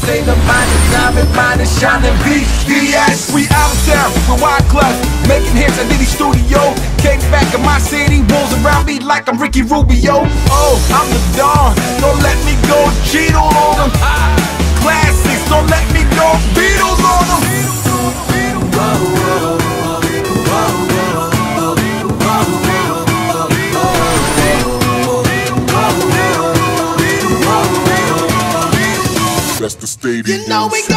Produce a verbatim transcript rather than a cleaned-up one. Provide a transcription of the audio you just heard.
say the mind is diamond, mind is shining. V V S, we out of town with Wyclef, making hits at Diddy Studio. Came back in my city, wolves around me like I'm Ricky Rubio. Oh, I'm the Don, don't let me go. Cheat on them. Classics, don't let me go. Beatles on them. That's the stadium. You know we go